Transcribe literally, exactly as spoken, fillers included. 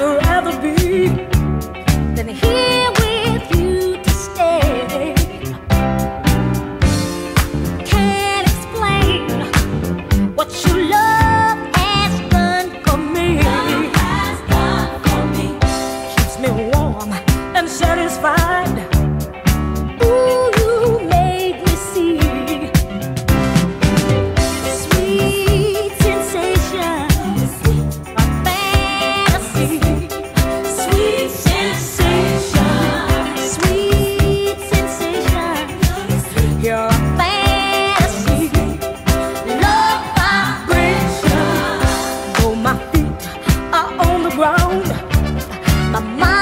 rather be than here with you to stay. Can't explain what your love has done for me. Love has done for me. Keeps me warm and satisfied. Ooh, you made me see sweet sensation, a fantasy. Sweet sensation, sweet sensation. You're a fantasy, love vibration. Though my feet are on the ground, my mind